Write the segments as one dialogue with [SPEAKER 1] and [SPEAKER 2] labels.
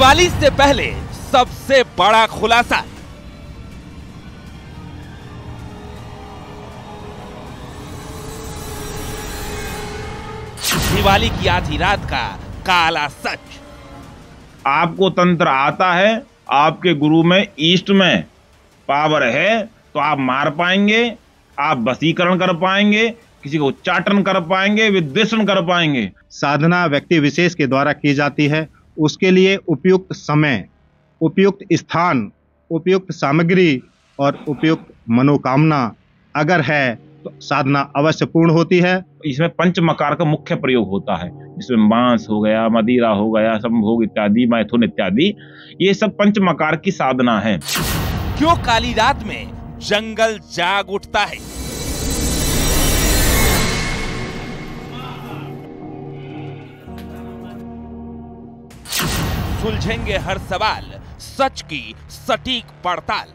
[SPEAKER 1] दिवाली से पहले सबसे बड़ा खुलासा। दिवाली की आधी रात का काला सच।
[SPEAKER 2] आपको तंत्र आता है, आपके गुरु में ईस्ट में पावर है, तो आप मार पाएंगे, आप वशीकरण कर पाएंगे, किसी को उच्चाटन कर पाएंगे, विद्वेषण कर पाएंगे।
[SPEAKER 3] साधना व्यक्ति विशेष के द्वारा की जाती है। उसके लिए उपयुक्त समय, उपयुक्त स्थान, उपयुक्त सामग्री और उपयुक्त मनोकामना अगर है तो साधना अवश्य पूर्ण होती है।
[SPEAKER 2] इसमें पंचमकार का मुख्य प्रयोग होता है, जिसमें मांस हो गया, मदिरा हो गया, संभोग इत्यादि, मैथुन इत्यादि, ये सब पंचमकार की साधना है।
[SPEAKER 1] क्यों काली रात में जंगल जाग उठता है? सुलझेंगे हर सवाल, सच की सटीक पड़ताल।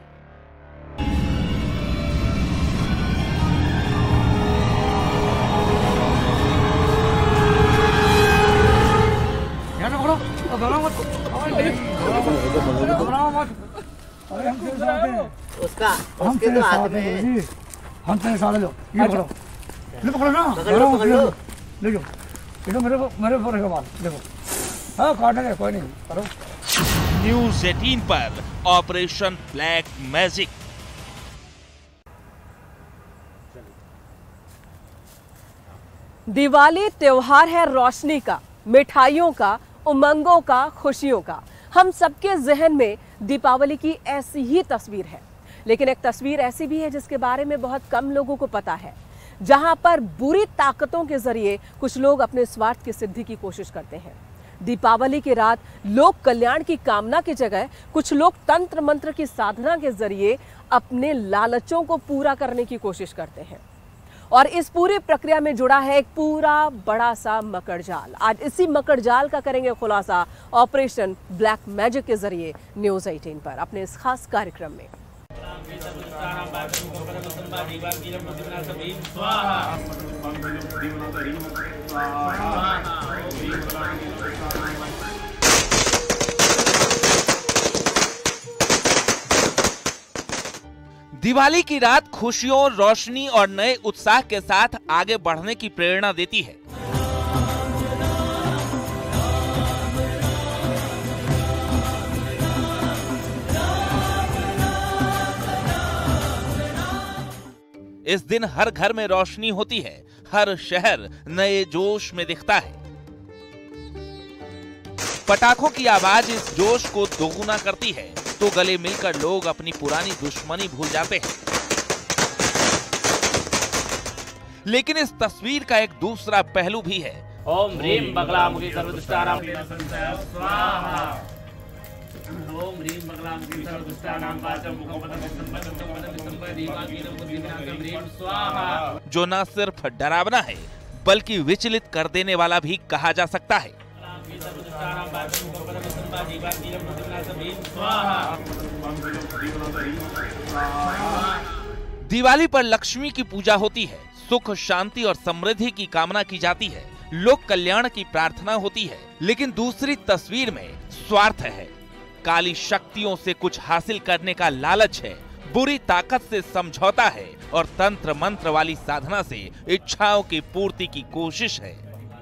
[SPEAKER 4] उसका उसके तो हाथ में
[SPEAKER 5] हम तेरे साले लो, ये पकड़ो, ये पकड़ो ना,
[SPEAKER 4] पकड़ लो।
[SPEAKER 5] ले जाओ, ये मेरे फोन का बाल देखो, हाँ काटने का कोई नहीं करो।
[SPEAKER 1] न्यूज़ 18 पर ऑपरेशन ब्लैक मैजिक।
[SPEAKER 6] दिवाली त्योहार है रोशनी का, मिठाइयों का, उमंगों का, खुशियों का। हम सबके जहन में दीपावली की ऐसी ही तस्वीर है, लेकिन एक तस्वीर ऐसी भी है जिसके बारे में बहुत कम लोगों को पता है, जहां पर बुरी ताकतों के जरिए कुछ लोग अपने स्वार्थ की सिद्धि की कोशिश करते हैं। दीपावली की रात लोक कल्याण की कामना की जगह कुछ लोग तंत्र मंत्र की साधना के जरिए अपने लालचों को पूरा करने की कोशिश करते हैं, और इस पूरी प्रक्रिया में जुड़ा है एक पूरा बड़ा सा मकड़ जाल। आज इसी मकड़ जाल का करेंगे खुलासा ऑपरेशन ब्लैक मैजिक के जरिए न्यूज़ 18 पर अपने इस खास कार्यक्रम में।
[SPEAKER 1] दिवाली की रात खुशियों, रोशनी और नए उत्साह के साथ आगे बढ़ने की प्रेरणा देती है। इस दिन हर घर में रोशनी होती है, हर शहर नए जोश में दिखता है। पटाखों की आवाज इस जोश को दोगुना करती है, तो गले मिलकर लोग अपनी पुरानी दुश्मनी भूल जाते हैं। लेकिन इस तस्वीर का एक दूसरा पहलू भी है।
[SPEAKER 7] ओम ह्रीम बगलामुखी सर्वदुष्टानां स्वाहा। ओम ह्रीम बगलामुखी सर्वदुष्टानां वाचं मुखं स्वाहा।
[SPEAKER 1] जो न सिर्फ डरावना है बल्कि विचलित कर देने वाला भी कहा जा सकता है। दिवाली पर लक्ष्मी की पूजा होती है, सुख, शांति और समृद्धि की कामना की जाती है, लोक कल्याण की प्रार्थना होती है। लेकिन दूसरी तस्वीर में स्वार्थ है, काली शक्तियों से कुछ हासिल करने का लालच है, बुरी ताकत से समझौता है और तंत्र मंत्र वाली साधना से इच्छाओं की पूर्ति की कोशिश है।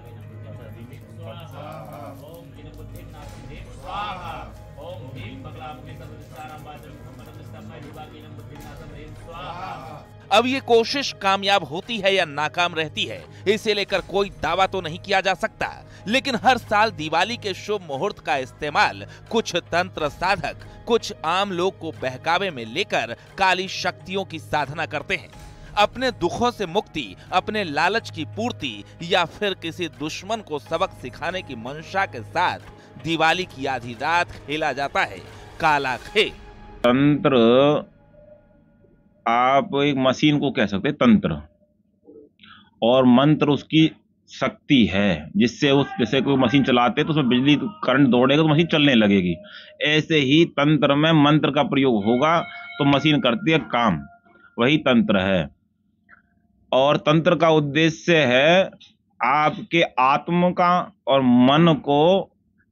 [SPEAKER 1] अब ये कोशिश कामयाब होती है या नाकाम रहती है, इसे लेकर कोई दावा तो नहीं किया जा सकता। लेकिन हर साल दिवाली के शुभ मुहूर्त का इस्तेमाल कुछ तंत्र साधक कुछ आम लोग को बहकावे में लेकर काली शक्तियों की साधना करते हैं। अपने दुखों से मुक्ति, अपने लालच की पूर्ति या फिर किसी दुश्मन को सबक सिखाने की मंशा के साथ दिवाली की आधी रात खेला जाता है काला खेल।
[SPEAKER 2] तंत्र, आप एक मशीन को कह सकते हैं तंत्र, और मंत्र उसकी शक्ति है, जिससे उस जैसे कोई मशीन चलाते हैं तो उसमें बिजली करंट दौड़ेगा तो मशीन चलने लगेगी। ऐसे ही तंत्र में मंत्र का प्रयोग होगा तो मशीन करती है काम, वही तंत्र है। और तंत्र का उद्देश्य है आपके आत्म का और मन को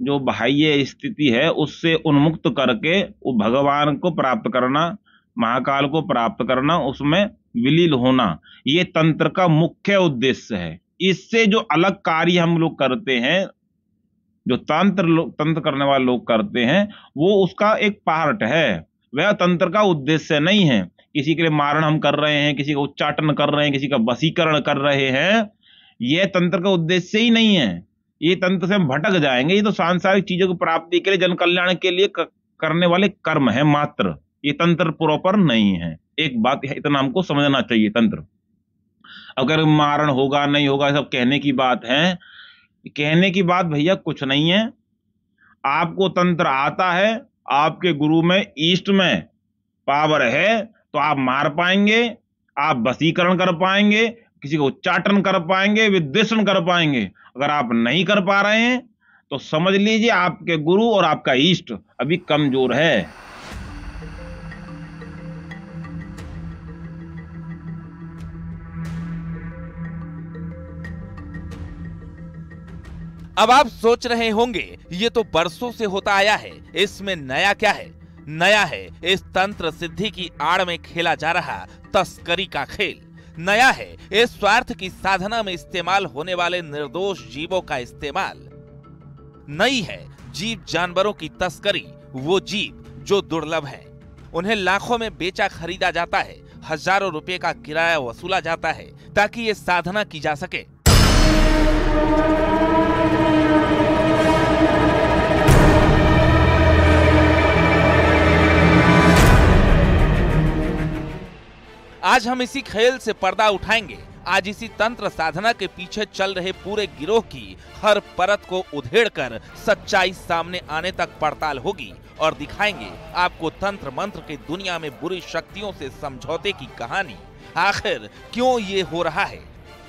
[SPEAKER 2] जो बाह्य स्थिति है उससे उन्मुक्त करके वो भगवान को प्राप्त करना, महाकाल को प्राप्त करना, उसमें विलीन होना, ये तंत्र का मुख्य उद्देश्य है। इससे जो अलग कार्य हम लोग करते हैं, जो तंत्र करने वाले लोग करते हैं, वो उसका एक पार्ट है, वह तंत्र का उद्देश्य नहीं है। किसी के लिए मारण हम कर रहे हैं, किसी का उच्चाटन कर रहे हैं, किसी का वशीकरण कर रहे हैं, यह तंत्र का उद्देश्य ही नहीं है। ये तंत्र से हम भटक जाएंगे। ये तो सांसारिक चीजों की प्राप्ति के लिए, जन कल्याण के लिए करने वाले कर्म है मात्र, ये तंत्र प्रॉपर नहीं है। एक बात है, इतना हमको समझना चाहिए। तंत्र अगर मारण होगा नहीं होगा सब कहने की बात है, कहने की बात भैया कुछ नहीं है। आपको तंत्र आता है, आपके गुरु में, ईष्ट में पावर है, तो आप मार पाएंगे, आप वशीकरण कर पाएंगे, किसी को उच्चाटन कर पाएंगे, विद्वेषण कर पाएंगे। अगर आप नहीं कर पा रहे हैं तो समझ लीजिए आपके गुरु और आपका ईष्ट अभी कमजोर है।
[SPEAKER 1] अब आप सोच रहे होंगे ये तो बरसों से होता आया है, इसमें नया क्या है? नया है इस तंत्र सिद्धि की आड़ में खेला जा रहा तस्करी का खेल। नया है इस स्वार्थ की साधना में इस्तेमाल होने वाले निर्दोष जीवों का इस्तेमाल। नई है जीव जानवरों की तस्करी, वो जीव जो दुर्लभ है। उन्हें लाखों में बेचा खरीदा जाता है, हजारों रुपए का किराया वसूला जाता है ताकि ये साधना की जा सके। आज हम इसी खेल से पर्दा उठाएंगे। आज इसी तंत्र साधना के पीछे चल रहे पूरे गिरोह की हर परत को उधेड़कर सच्चाई सामने आने तक पड़ताल होगी और दिखाएंगे आपको तंत्र मंत्र की दुनिया में बुरी शक्तियों से समझौते की कहानी। आखिर क्यों ये हो रहा है,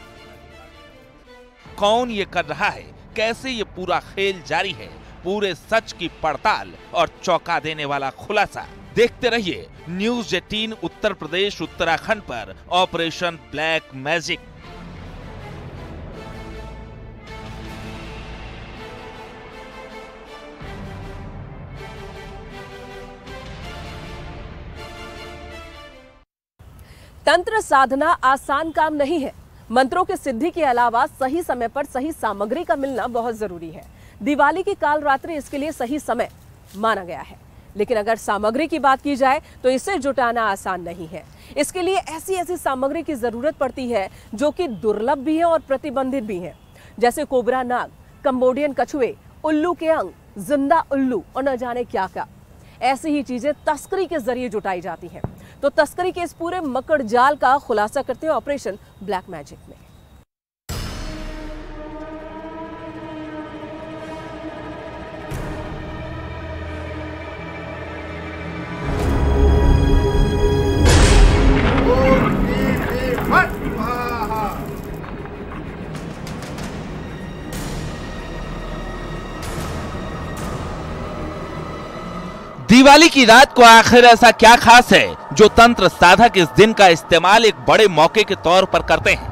[SPEAKER 1] कौन ये कर रहा है, कैसे ये पूरा खेल जारी है, पूरे सच की पड़ताल और चौंका देने वाला खुलासा। देखते रहिए न्यूज़ 18 उत्तर प्रदेश उत्तराखंड पर ऑपरेशन ब्लैक मैजिक।
[SPEAKER 6] तंत्र साधना आसान काम नहीं है। मंत्रों की सिद्धि के अलावा सही समय पर सही सामग्री का मिलना बहुत जरूरी है। दिवाली की काल रात्रि इसके लिए सही समय माना गया है, लेकिन अगर सामग्री की बात की जाए तो इसे जुटाना आसान नहीं है। इसके लिए ऐसी ऐसी सामग्री की जरूरत पड़ती है जो कि दुर्लभ भी है और प्रतिबंधित भी है, जैसे कोबरा नाग, कंबोडियन कछुए, उल्लू के अंग, जिंदा उल्लू और न जाने क्या क्या। ऐसी ही चीजें तस्करी के जरिए जुटाई जाती हैं। तो तस्करी के इस पूरे मकड़ जाल का खुलासा करते हैं ऑपरेशन ब्लैक मैजिक में।
[SPEAKER 1] दिवाली की रात को आखिर ऐसा क्या खास है जो तंत्र साधक इस दिन का इस्तेमाल एक बड़े मौके के तौर पर करते हैं?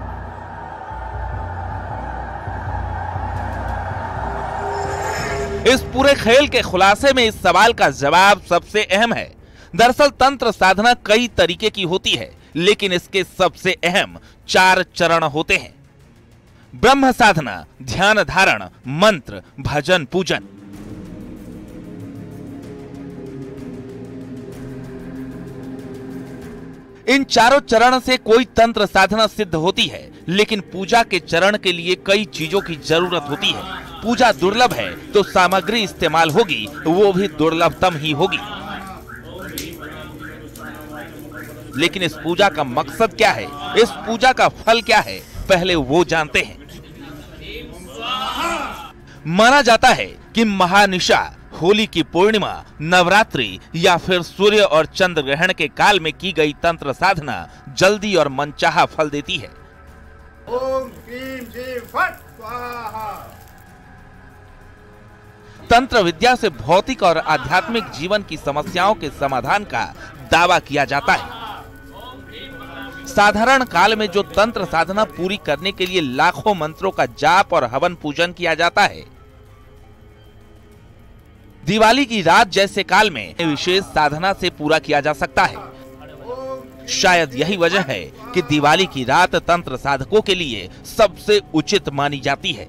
[SPEAKER 1] इस पूरे खेल के खुलासे में इस सवाल का जवाब सबसे अहम है। दरअसल तंत्र साधना कई तरीके की होती है, लेकिन इसके सबसे अहम 4 चरण होते हैं। ब्रह्म साधना, ध्यान धारण, मंत्र, भजन, पूजन। इन चारों चरण से कोई तंत्र साधना सिद्ध होती है, लेकिन पूजा के चरण के लिए कई चीजों की जरूरत होती है। पूजा दुर्लभ है तो सामग्री इस्तेमाल होगी, वो भी दुर्लभतम ही होगी। लेकिन इस पूजा का मकसद क्या है, इस पूजा का फल क्या है, पहले वो जानते हैं। माना जाता है कि महानिशा, होली की पूर्णिमा, नवरात्रि या फिर सूर्य और चंद्र ग्रहण के काल में की गई तंत्र साधना जल्दी और मनचाहा फल देती है।
[SPEAKER 8] ओम क्रीम श्रीम फट स्वाहा।
[SPEAKER 1] तंत्र विद्या से भौतिक और आध्यात्मिक जीवन की समस्याओं के समाधान का दावा किया जाता है। साधारण काल में जो तंत्र साधना पूरी करने के लिए लाखों मंत्रों का जाप और हवन पूजन किया जाता है, दिवाली की रात जैसे काल में विशेष साधना से पूरा किया जा सकता है। शायद यही वजह है कि दिवाली की रात तंत्र साधकों के लिए सबसे उचित मानी जाती है।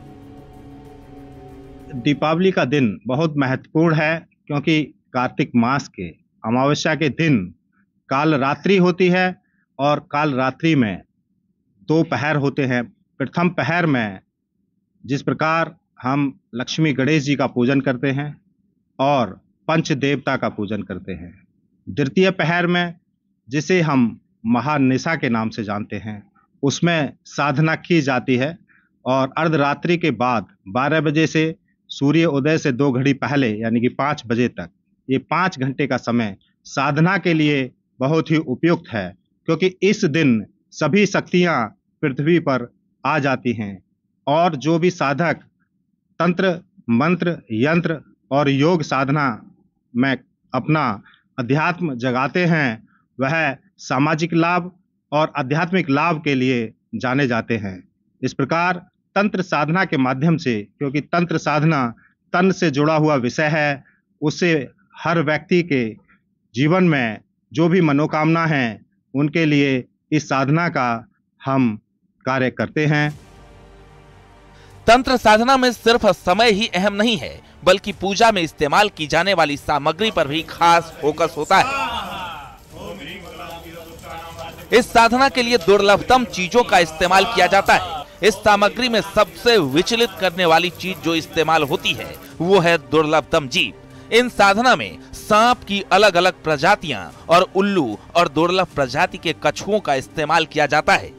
[SPEAKER 3] दीपावली का दिन बहुत महत्वपूर्ण है क्योंकि कार्तिक मास के अमावस्या के दिन काल रात्रि होती है और काल रात्रि में 2 पहर होते हैं। प्रथम पहर में जिस प्रकार हम लक्ष्मी गणेश जी का पूजन करते हैं और पंच देवता का पूजन करते हैं, द्वितीय पहर में जिसे हम महानिशा के नाम से जानते हैं, उसमें साधना की जाती है और अर्धरात्रि के बाद 12 बजे से सूर्य उदय से 2 घड़ी पहले यानी कि 5 बजे तक, ये 5 घंटे का समय साधना के लिए बहुत ही उपयुक्त है क्योंकि इस दिन सभी शक्तियां पृथ्वी पर आ जाती हैं और जो भी साधक तंत्र, मंत्र, यंत्र और योग साधना में अपना अध्यात्म जगाते हैं, वह सामाजिक लाभ और आध्यात्मिक लाभ के लिए जाने जाते हैं। इस प्रकार तंत्र साधना के माध्यम से, क्योंकि तंत्र साधना तन से जुड़ा हुआ विषय है, उससे हर व्यक्ति के जीवन में जो भी मनोकामना है उनके लिए इस साधना का हम कार्य करते हैं।
[SPEAKER 1] तंत्र साधना में सिर्फ समय ही अहम नहीं है, बल्कि पूजा में इस्तेमाल की जाने वाली सामग्री पर भी खास फोकस होता है। इस साधना के लिए दुर्लभतम चीजों का इस्तेमाल किया जाता है। इस सामग्री में सबसे विचलित करने वाली चीज जो इस्तेमाल होती है वो है दुर्लभतम जीव। इन साधना में सांप की अलग अलग प्रजातियां और उल्लू और दुर्लभ प्रजाति के कछुओं का इस्तेमाल किया जाता है।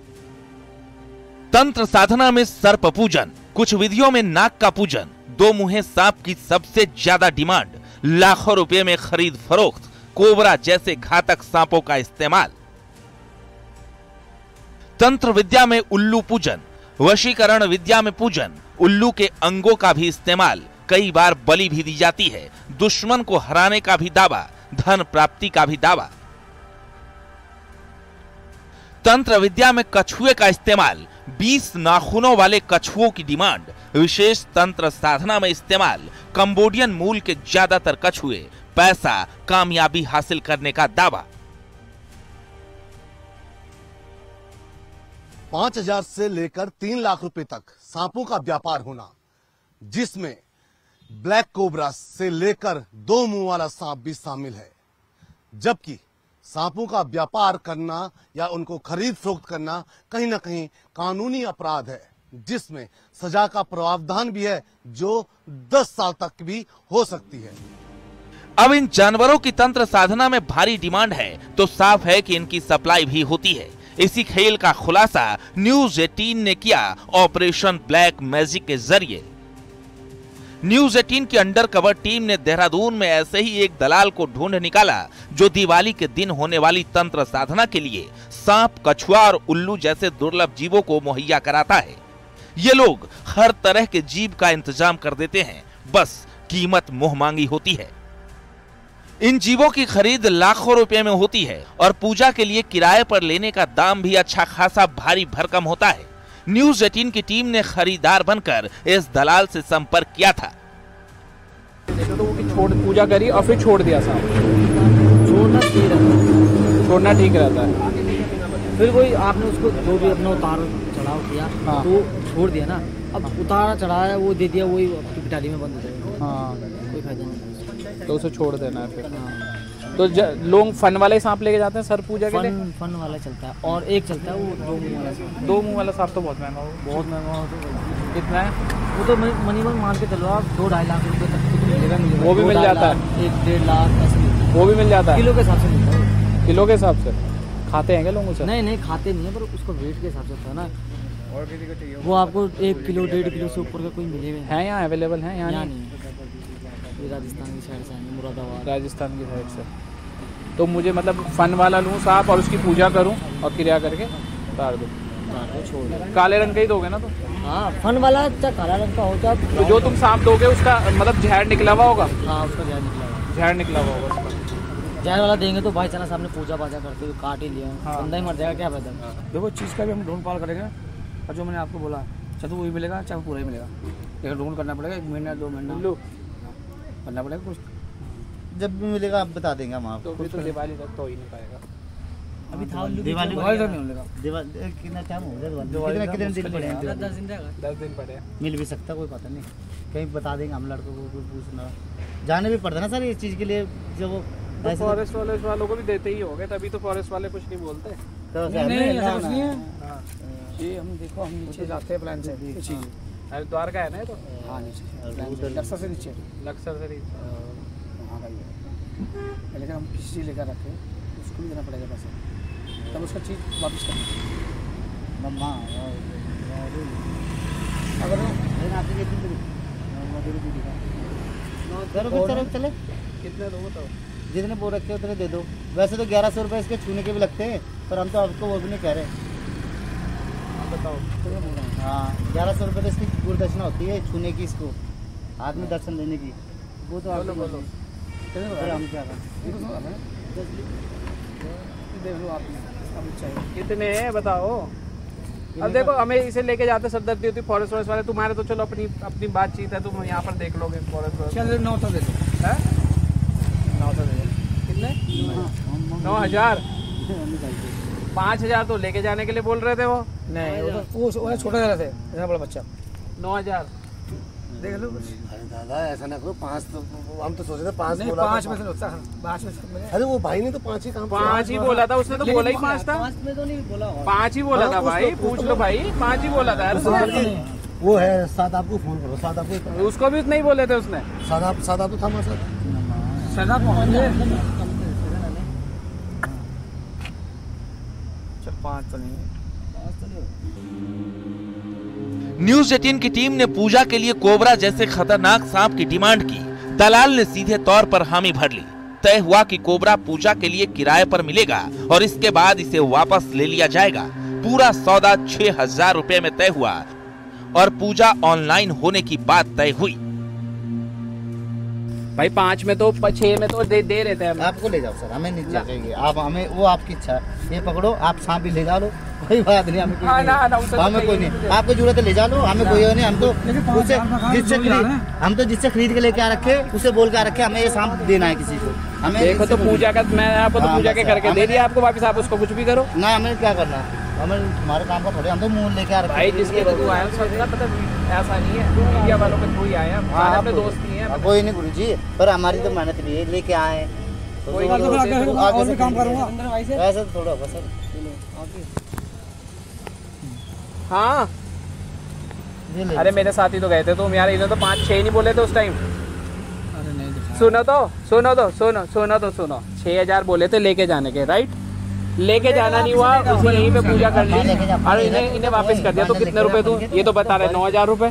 [SPEAKER 1] तंत्र साधना में सर्प पूजन, कुछ विधियों में नाग का पूजन, 2 मुँहे सांप की सबसे ज्यादा डिमांड, लाखों रुपए में खरीद फरोख्त, कोबरा जैसे घातक सांपों का इस्तेमाल। तंत्र विद्या में उल्लू पूजन, वशीकरण विद्या में पूजन, उल्लू के अंगों का भी इस्तेमाल, कई बार बलि भी दी जाती है, दुश्मन को हराने का भी दावा, धन प्राप्ति का भी दावा। तंत्र विद्या में कछुए का इस्तेमाल, 20 नाखूनों वाले कछुओं की डिमांड, विशेष तंत्र साधना में इस्तेमाल, कंबोडियन मूल के ज्यादातर कछुए, पैसा, कामयाबी हासिल करने का दावा।
[SPEAKER 9] 5,000 से लेकर 3 लाख रुपए तक सांपों का व्यापार होना, जिसमें ब्लैक कोबरा से लेकर 2 मुंह वाला सांप भी शामिल है। जबकि सांपों का व्यापार करना या उनको खरीद फरोख्त करना कहीं ना कहीं कानूनी अपराध है, जिसमें सजा का प्रावधान भी है जो 10 साल तक भी हो सकती है।
[SPEAKER 1] अब इन जानवरों की तंत्र साधना में भारी डिमांड है तो साफ है कि इनकी सप्लाई भी होती है। इसी खेल का खुलासा न्यूज 18 ने किया ऑपरेशन ब्लैक मैजिक के जरिए। न्यूज 18 की अंडरकवर टीम ने देहरादून में ऐसे ही एक दलाल को ढूंढ निकाला जो दिवाली के दिन होने वाली तंत्र साधना के लिए सांप, कछुआ और उल्लू जैसे दुर्लभ जीवों को मुहैया कराता है। ये लोग हर तरह के जीव का इंतजाम कर देते हैं, बस कीमत मुंह मांगी होती है। इन जीवों की खरीद लाखों रुपए में होती है और पूजा के लिए किराए पर लेने का दाम भी अच्छा खासा भारी भरकम होता है। न्यूज 18 की टीम ने खरीदार बनकर इस दलाल से संपर्क किया था।
[SPEAKER 10] तो पूजा करी और फिर छोड़ दिया साहब। छोड़ना ठीक रहता है।
[SPEAKER 11] फिर कोई आपने उसको जो भी अपना उतार चढ़ाव किया, हाँ, तो छोड़ दिया ना, अब उतारा चढ़ाया वो दे दिया, वही आपकी पिटारी में बंद हो जाएगा। हाँ, कोई फायदा नहीं, तो उसे छोड़ देना है फिर। हाँ।
[SPEAKER 10] तो लोग फन वाले सांप लेके जाते हैं सर पूजा के लिए?
[SPEAKER 11] फन वाला चलता है और एक चलता है वो 2 मुंह वाला सांप।
[SPEAKER 10] 2 मुंह वाला सांप तो बहुत महंगा हो,
[SPEAKER 11] बहुत महंगा हो। तो
[SPEAKER 10] कितना है
[SPEAKER 11] वो? तो मिनिमम मान के चलो आप 2-2.5 लाख रुपए तक तो मिलेगा।
[SPEAKER 10] वो भी मिल जाता है?
[SPEAKER 11] 1-1.5 लाख ऐसे
[SPEAKER 10] वो भी मिल जाता है?
[SPEAKER 11] किलो के हिसाब से मिलता है।
[SPEAKER 10] किलो के हिसाब से खाते हैं क्या लोग उसे?
[SPEAKER 11] नहीं खाते नहीं है, पर उसको वेट के हिसाब से होता है ना। और किसी को चाहिए वो आपको 1 किलो 1.5 किलो से ऊपर का कोई मिलेगा?
[SPEAKER 10] है यहाँ अवेलेबल है? यहाँ नहीं,
[SPEAKER 11] राजस्थान की साइड से है, मुरादाबाद
[SPEAKER 10] राजस्थान की साइड से। तो मुझे मतलब फन वाला लूँ सांप और उसकी पूजा करूँ और क्रिया करके उतार दूँ, छोड़। काले रंग का ही दोगे ना? तो
[SPEAKER 11] हाँ, फन वाला चाहे काला रंग का हो।
[SPEAKER 10] तो जो तुम सांप दोगे उसका मतलब जहर निकला हुआ होगा?
[SPEAKER 11] हाँ, उसका जहर निकला हुआ।
[SPEAKER 10] जहर निकला हुआ होगा उसका।
[SPEAKER 11] जहर वाला देंगे तो भाई चाना सामने पूजा पाजा करते हुए काट ही लिया, बंदा ही मर जाएगा, क्या फायदा।
[SPEAKER 5] देखो चीज़ का भी हम ढूंढ पाल करेंगे और जो मैंने आपको बोला चाहे तो वही मिलेगा चाहे पूरा ही मिलेगा, लेकिन ढूंढ करना पड़ेगा। 1 महीना 2 महीना।
[SPEAKER 11] करना पड़ेगा कुछ। जब भी मिलेगा आप बता देंगे हम आपको।
[SPEAKER 10] तो दिवाली तक तो ही नहीं पाएगा।
[SPEAKER 11] अभी था दिवाली तक नहीं मिलेगा। दिवाली कितना टाइम हो गया? कितने दिन पड़े हैं?
[SPEAKER 10] 10 दिन पड़े।
[SPEAKER 11] मिल भी सकता, कोई पता नहीं, कहीं बता देंगे हम लड़कों को। पूछना जाने भी पड़ता ना सर इस चीज़ के लिए। जब वो
[SPEAKER 10] फॉरेस्ट वालों को भी देते ही होंगे, तभी तो फॉरेस्ट वाले कुछ नहीं बोलते।
[SPEAKER 5] ये हम देखो, हम नीचे जाते हैं प्लान से।
[SPEAKER 10] हरिद्वार का है ना ये तो?
[SPEAKER 5] हाँ नीचे लक्सर से नीचे।
[SPEAKER 10] लक्सर से नीचे
[SPEAKER 5] वहाँ का ही है, लेकिन हम किसी चीज़ लेकर रखे उसको भी देना पड़ेगा पैसे, तब उसका चीज़ वापस करना। अगर
[SPEAKER 11] चले
[SPEAKER 10] कितने दो बताओ?
[SPEAKER 11] जितने बोल रखे उतने दे दो। वैसे तो 1100 रुपये इसके छूने के भी लगते हैं, पर हम तो आपको वो भी नहीं कह रहे।
[SPEAKER 10] बताओ।
[SPEAKER 11] हाँ 1100 रुपये तो इसकी गुरुदक्षिणा होती है छूने की, इसको हाथ में दर्शन देने की। वो तो आप बोलो हम क्या
[SPEAKER 10] कितने हैं बताओ। अब देखो हमें इसे लेके जाते सरदर्दी होती फॉरेस्ट वाले। तुम्हारे तो चलो अपनी बातचीत है, तुम यहाँ पर देख लोगे फॉरेस्ट।
[SPEAKER 5] चल 900 दे दो।
[SPEAKER 10] 900 दे दो। कितने? 9000। 5000 तो लेके जाने के लिए बोल रहे थे वो।
[SPEAKER 5] नहीं वो छोटा जा रहे थे, इतना बड़ा बच्चा।
[SPEAKER 10] 9000
[SPEAKER 5] देख लो।
[SPEAKER 9] अरे दादा ऐसा ना करो, 5 तो हम तो सोचे थे 5
[SPEAKER 5] नहीं, 5 में से होता है। 5 में से।
[SPEAKER 9] अरे वो भाई ने तो 5 ही काम
[SPEAKER 10] 5 ही बोला था उसने, तो बोला ही 5 था।
[SPEAKER 11] 5 में तो नहीं बोला,
[SPEAKER 10] 5 ही बोला था भाई। पूछ लो भाई, 5 ही बोला था।
[SPEAKER 9] वो है साथ, आपको फोन करो साथ, आपको
[SPEAKER 10] उसको भी नहीं बोले थे उसने।
[SPEAKER 9] साथ आप तो था हमारे साथ।
[SPEAKER 5] सदा
[SPEAKER 10] चल 5 तो नहीं।
[SPEAKER 1] न्यूज 18 की टीम ने पूजा के लिए कोबरा जैसे खतरनाक सांप की डिमांड की। दलाल ने सीधे तौर पर हामी भर ली। तय हुआ कि कोबरा पूजा के लिए किराए पर मिलेगा और इसके बाद इसे वापस ले लिया जाएगा। पूरा सौदा 6000 रुपए में तय हुआ और पूजा ऑनलाइन होने की बात तय हुई।
[SPEAKER 10] भाई 5 में तो 6 में तो दे रहे थे।
[SPEAKER 11] आपको ले जाओ सर, हमें नहीं चाहिए। आप हमें, वो आपकी इच्छा। ये पकड़ो, आप सांप भी ले जा लो, कोई बात नहीं। हमें कोई नहीं, आपको जरूरत है ले जा लो, हमें कोई नहीं। हम तो जिससे खरीद के लेके आ रखे उसे बोल के आ रखे हमें ये सांप देना है किसी को। हमें
[SPEAKER 10] देखो तो पूजा का, मैं आपको तो पूजा के करके दे दिया आपको वापस। आप उसको कुछ भी करो
[SPEAKER 11] ना, हमें क्या करना है, हमें हमारे काम का थोड़े। हम तो मुंह लेके आ रखे
[SPEAKER 10] भाई। जिसके थ्रू आया ऐसा नहीं है, मीडिया वालों के थ्रू ही आए हैं, अपने दोस्त नहीं है।
[SPEAKER 11] कोई नहीं गुरु जी, पर हमारी तो मेहनत भी है, लेके आए।
[SPEAKER 5] आगे काम करूँगा
[SPEAKER 11] ऐसा थोड़ा होगा सर।
[SPEAKER 10] हाँ अरे मेरे साथी तो गए थे तुम यार, इन्होंने तो 5-6 नहीं बोले थे उस टाइम। सुनो 6000 बोले थे लेके जाने के, राइट? लेके जाना नहीं हुआ, उसे यहीं पे पूजा कर ली और इन्हें वापस कर दिया। तो कितने रुपए दूं? ये तो बता रहे 9000 रुपए।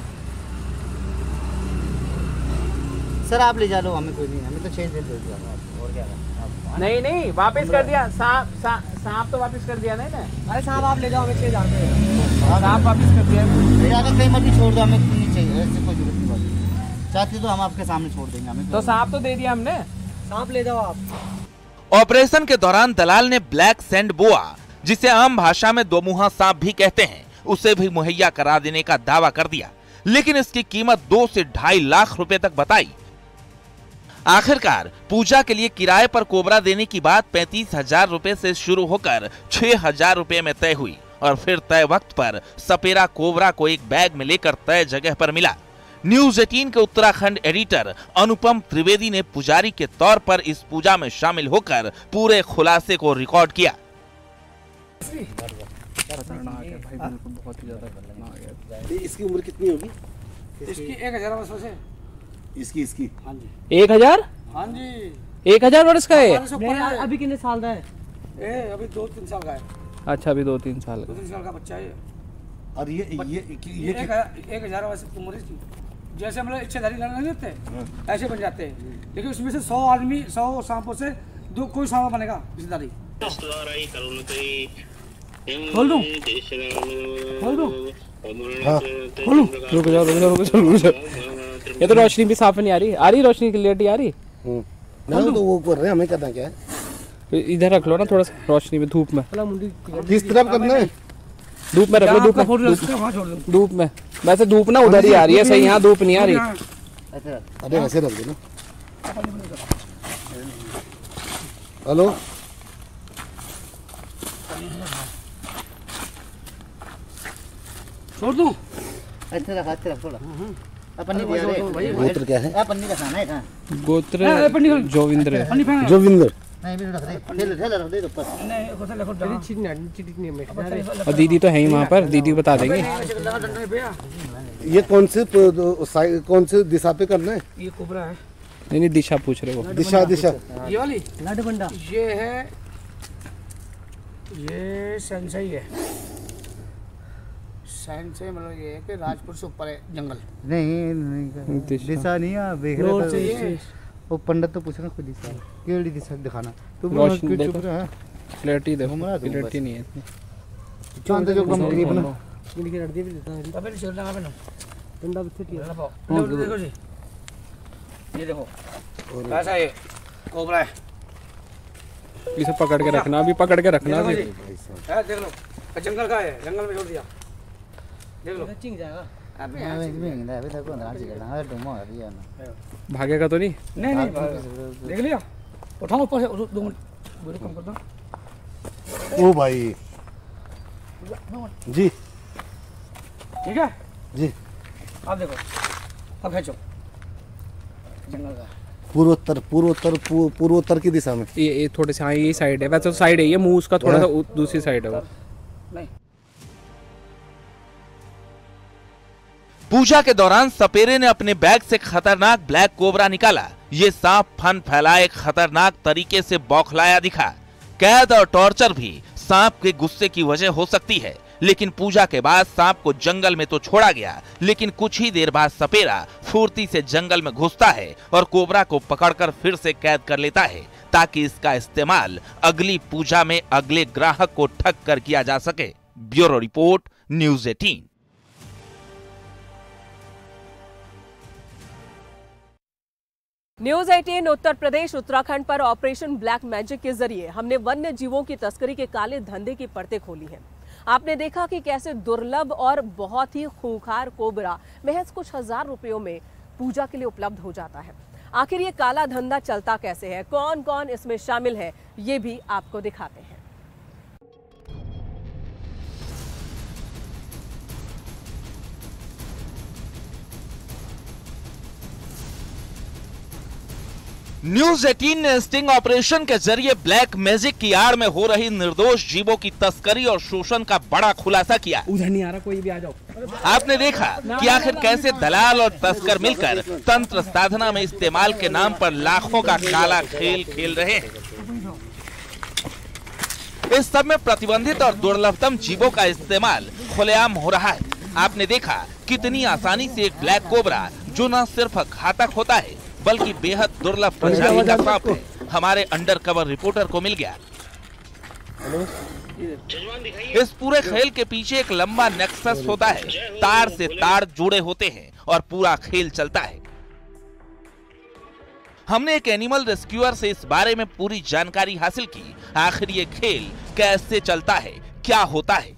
[SPEAKER 11] सर आप ले जा लो, हमें कोई नहीं, हमें तो 6 दिन दे दिया और क्या।
[SPEAKER 10] नहीं वापस कर दिया। सांप तो वापस कर दिया। नहीं
[SPEAKER 11] अरे सांप आप ले जाओ, हमें 6000
[SPEAKER 10] सांप वापस कर दिया।
[SPEAKER 11] कहीं मत छोड़ दो, हमें नहीं चाहिए, ऐसे कोई जरूरत नहीं। चाहते तो हम आपके सामने छोड़ देंगे। हमें
[SPEAKER 10] तो सांप तो दे दिया हमने।
[SPEAKER 11] सांप ले जाओ आप।
[SPEAKER 1] ऑपरेशन के दौरान दलाल ने ब्लैक सैंड बोआ, जिसे आम भाषा में दोमुहा सांप भी कहते हैं, उसे भी मुहैया करा देने का दावा कर दिया, लेकिन इसकी कीमत 2 से 2.5 लाख रुपए तक बताई। आखिरकार पूजा के लिए किराए पर कोबरा देने की बात 35,000 रुपए से शुरू होकर 6,000 रुपए में तय हुई और फिर तय वक्त पर सपेरा कोबरा को एक बैग में लेकर तय जगह पर मिला। न्यूज 18 के उत्तराखंड एडिटर अनुपम त्रिवेदी ने पुजारी के तौर पर इस पूजा में शामिल होकर पूरे खुलासे को रिकॉर्ड किया।
[SPEAKER 9] इसकी उम्र कितनी होगी?
[SPEAKER 5] इसकी 1000 वर्ष से।
[SPEAKER 9] इसकी
[SPEAKER 5] हाँ जी
[SPEAKER 10] 1000।
[SPEAKER 5] हाँ जी
[SPEAKER 10] 1000 वर्ष का है।
[SPEAKER 11] अभी कितने साल का है?
[SPEAKER 5] अभी 2-3 साल का है।
[SPEAKER 10] अच्छा अभी 2-3 साल का।
[SPEAKER 5] 2-3 साल का बच्चा है।
[SPEAKER 9] और ये
[SPEAKER 5] 1000 वर्ष की उम्र इसकी। जैसे हम लोग इच्छाधारी लड़ने नहीं होते ऐसे बन जाते हैं, लेकिन उसमें से 100 आदमी 100 सांपों से कोई सांप बनेगा इच्छाधारी। खोल दूं?
[SPEAKER 10] रुक जाओ। ये तो रोशनी भी साफ नहीं आ रही रोशनी क्लियरिटी आ रही।
[SPEAKER 9] नहीं तो वो कर रहे हैं, हमें करना क्या है?
[SPEAKER 10] इधर रख लो ना थोड़ा सा रोशनी में, धूप में।
[SPEAKER 9] किस तरफ करना है?
[SPEAKER 10] धूप में रख लो, धूप में। वैसे धूप ना उधर ही आ रही है, सही यहाँ धूप नहीं आ रही।
[SPEAKER 9] अरे ऐसे रख दो ना। हेलो,
[SPEAKER 5] छोड़ दूं?
[SPEAKER 11] अच्छा रख थोड़ा।
[SPEAKER 9] गोत्र क्या है?
[SPEAKER 11] पन्नी का खाना है कहाँ?
[SPEAKER 10] गोत्र जोविंद्र है।
[SPEAKER 9] जोविंद्र।
[SPEAKER 10] और दीदी तो है ही वहाँ पर, दीदी बता देंगे।
[SPEAKER 9] ये कौन से दिशा पे करना है?
[SPEAKER 5] ये कोबरा है।
[SPEAKER 10] नहीं दिशा पूछ रहे हो।
[SPEAKER 9] दिशा
[SPEAKER 5] ये वाली
[SPEAKER 11] लाड बंडा
[SPEAKER 5] ये है, ये सेंसई है। सेंसई मतलब ये है कि राजपुर से ऊपर है जंगल।
[SPEAKER 11] नहीं दिशा नहीं है। वो पंडित तो पूछ रहा कोई दिशा केड़ी दिशा दिखाना। तुम चुप रहा,
[SPEAKER 10] क्लैरिटी देखो, क्लैरिटी नहीं है इतनी।
[SPEAKER 9] चांद जो कम नहीं बना
[SPEAKER 11] इनकी रट दे भी देता है।
[SPEAKER 5] अबे छोड़ लगा मैंने
[SPEAKER 11] डंडा बिस्ते किया।
[SPEAKER 5] देखो जी, ये देखो कैसा है कोबरा है।
[SPEAKER 10] इसे पकड़ के रखना, अभी पकड़ के रखना।
[SPEAKER 5] अभी देख लो, जंगल का है, जंगल में छोड़ दिया। देख लो
[SPEAKER 11] चिंग जाएगा।
[SPEAKER 10] भागेगा तो नहीं?
[SPEAKER 5] नहीं देख लिया। उठाओ ऊपर से, 2 मिनट कम कर दो।
[SPEAKER 9] ओ भाई जी,
[SPEAKER 5] ठीक है
[SPEAKER 9] जी।
[SPEAKER 5] आप देखो, अब खींचो जंगल का।
[SPEAKER 9] पूर्वोत्तर की दिशा में।
[SPEAKER 10] ये थोड़े से, हाँ ये साइड है, वैसे तो साइड है ये, मुंह उसका थोड़ा सा दूसरी साइड है वो।
[SPEAKER 5] नहीं।
[SPEAKER 1] पूजा के दौरान सपेरे ने अपने बैग से खतरनाक ब्लैक कोबरा निकाला। ये सांप फन फैलाए खतरनाक तरीके से बौखलाया दिखा। कैद और टॉर्चर भी सांप के गुस्से की वजह हो सकती है, लेकिन पूजा के बाद सांप को जंगल में तो छोड़ा गया, लेकिन कुछ ही देर बाद सपेरा फुर्ती से जंगल में घुसता है और कोबरा को पकड़कर फिर से कैद कर लेता है, ताकि इसका इस्तेमाल अगली पूजा में अगले ग्राहक को ठग कर किया जा सके। Bureau report, news 18।
[SPEAKER 6] News 18 Uttar Pradesh Uttarakhand पर ऑपरेशन ब्लैक मैजिक के जरिए हमने वन्य जीवों की तस्करी के काले धंधे की परतें खोली हैं। आपने देखा कि कैसे दुर्लभ और बहुत ही खूंखार कोबरा महज कुछ हजार रुपयों में पूजा के लिए उपलब्ध हो जाता है। आखिर ये काला धंधा चलता कैसे है, कौन कौन इसमें शामिल है, ये भी आपको दिखाते हैं।
[SPEAKER 1] न्यूज़ 18 ने स्टिंग ऑपरेशन के जरिए ब्लैक मैजिक की आड़ में हो रही निर्दोष जीवों की तस्करी और शोषण का बड़ा खुलासा किया।
[SPEAKER 10] उधर नहीं आ रहा कोई भी, आ जाओ।
[SPEAKER 1] आपने देखा कि आखिर कैसे दलाल और तस्कर मिलकर तंत्र साधना में इस्तेमाल के नाम पर लाखों का काला खेल खेल रहे हैं। इस सब में प्रतिबंधित और दुर्लभतम जीवों का इस्तेमाल खुलेआम हो रहा है। आपने देखा कितनी आसानी से एक ब्लैक कोबरा, जो न सिर्फ घातक होता है बल्कि बेहद दुर्लभ प्रजाति का सांप है, हमारे अंडरकवर रिपोर्टर को मिल गया। इस पूरे खेल के पीछे एक लंबा नेक्सस होता है, तार से तार जुड़े होते हैं और पूरा खेल चलता है। हमने एक एनिमल रेस्क्यूअर से इस बारे में पूरी जानकारी हासिल की। आखिर ये खेल कैसे चलता है, क्या होता है।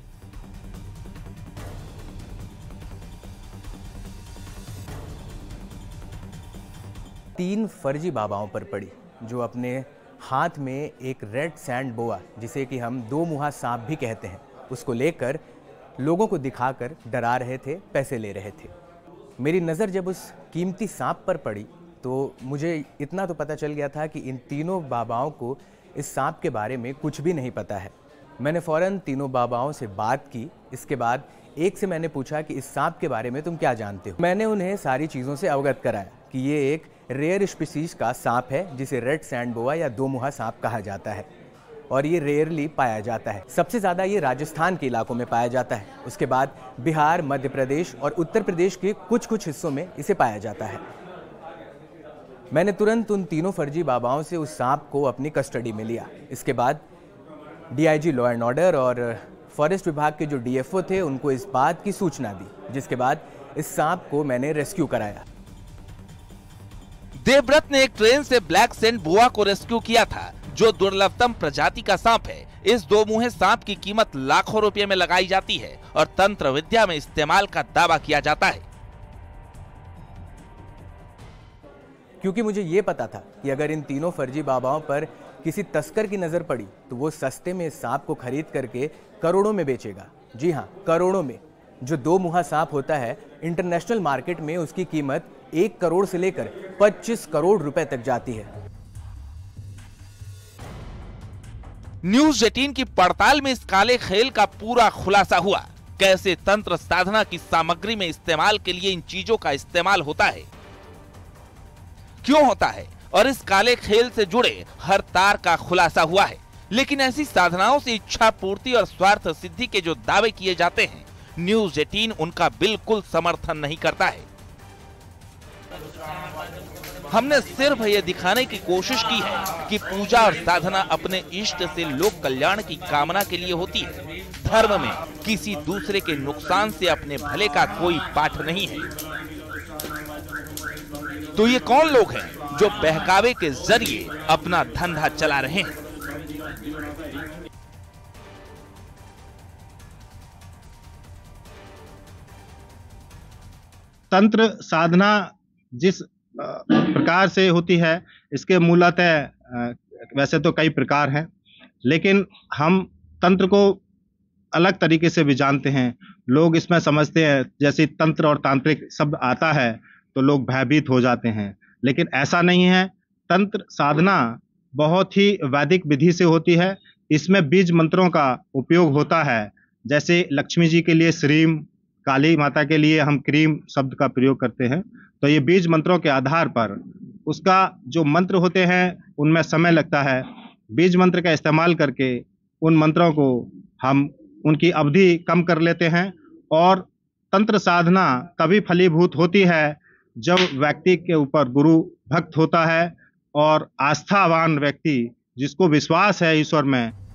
[SPEAKER 12] तीन फर्जी बाबाओं पर पड़ी, जो अपने हाथ में एक रेड सैंड बोआ, जिसे कि हम 2 मुहा सांप भी कहते हैं, उसको लेकर लोगों को दिखाकर डरा रहे थे, पैसे ले रहे थे। मेरी नज़र जब उस कीमती सांप पर पड़ी तो मुझे इतना तो पता चल गया था कि इन तीनों बाबाओं को इस सांप के बारे में कुछ भी नहीं पता है। मैंने फ़ौरन तीनों बाबाओं से बात की। इसके बाद एक से मैंने पूछा कि इस सांप के बारे में तुम क्या जानते हो। मैंने उन्हें सारी चीज़ों से अवगत कराया कि ये एक रेयर स्पीसीज का सांप है, जिसे रेड सैंड बोआ या 2 मुहा सांप कहा जाता है, और ये रेयरली पाया जाता है। सबसे ज़्यादा ये राजस्थान के इलाकों में पाया जाता है। उसके बाद बिहार, मध्य प्रदेश और उत्तर प्रदेश के कुछ हिस्सों में इसे पाया जाता है। मैंने तुरंत उन तीनों फर्जी बाबाओं से उस सांप को अपनी कस्टडी में लिया। इसके बाद DIG लॉ एंड ऑर्डर और फॉरेस्ट विभाग के जो DFO थे, उनको इस बात की सूचना दी, जिसके बाद इस सांप को मैंने रेस्क्यू कराया।
[SPEAKER 1] देवव्रत ने एक ट्रेन से ब्लैक सैंड बोआ को रेस्क्यू किया था, जो दुर्लभतम प्रजाति का सांप है। इस 2 मुहे सांप की कीमत लाखों रुपए में लगाई जाती है और तंत्र विद्या में इस्तेमाल का दावा किया जाता है।
[SPEAKER 12] क्योंकि मुझे ये पता था कि अगर इन तीनों फर्जी बाबाओं पर किसी तस्कर की नज़र पड़ी तो वो सस्ते में इस सांप को खरीद करके करोड़ों में बेचेगा। जी हाँ, करोड़ों में। जो 2 मुहा सांप होता है, इंटरनेशनल मार्केट में उसकी कीमत 1 करोड़ से लेकर 25 करोड़ रुपए तक जाती है।
[SPEAKER 1] न्यूज़ 18 की पड़ताल में इस काले खेल का पूरा खुलासा हुआ। कैसे तंत्र साधना की सामग्री में इस्तेमाल के लिए इन चीजों का इस्तेमाल होता है, क्यों होता है, और इस काले खेल से जुड़े हर तार का खुलासा हुआ है। लेकिन ऐसी साधनाओं से इच्छा पूर्ति और स्वार्थ सिद्धि के जो दावे किए जाते हैं, न्यूज़ 18 उनका बिल्कुल समर्थन नहीं करता है। हमने सिर्फ ये दिखाने की कोशिश की है कि पूजा और साधना अपने इष्ट से लोक कल्याण की कामना के लिए होती है। धर्म में किसी दूसरे के नुकसान से अपने भले का कोई पाठ नहीं है। तो ये कौन लोग हैं जो बहकावे के जरिए अपना धंधा चला रहे हैं?
[SPEAKER 3] तंत्र साधना जिस प्रकार से होती है, इसके मूलतः वैसे तो कई प्रकार हैं, लेकिन हम तंत्र को अलग तरीके से भी जानते हैं। लोग इसमें समझते हैं, जैसे तंत्र और तांत्रिक शब्द आता है तो लोग भयभीत हो जाते हैं, लेकिन ऐसा नहीं है। तंत्र साधना बहुत ही वैदिक विधि से होती है। इसमें बीज मंत्रों का उपयोग होता है। जैसे लक्ष्मी जी के लिए श्रीम, काली माता के लिए हम क्रीम शब्द का प्रयोग करते हैं। तो ये बीज मंत्रों के आधार पर उसका जो मंत्र होते हैं उनमें समय लगता है। बीज मंत्र का इस्तेमाल करके उन मंत्रों को हम उनकी अवधि कम कर लेते हैं। और तंत्र साधना तभी फलीभूत होती है जब व्यक्ति के ऊपर गुरु भक्त होता है और आस्थावान व्यक्ति, जिसको विश्वास है ईश्वर में,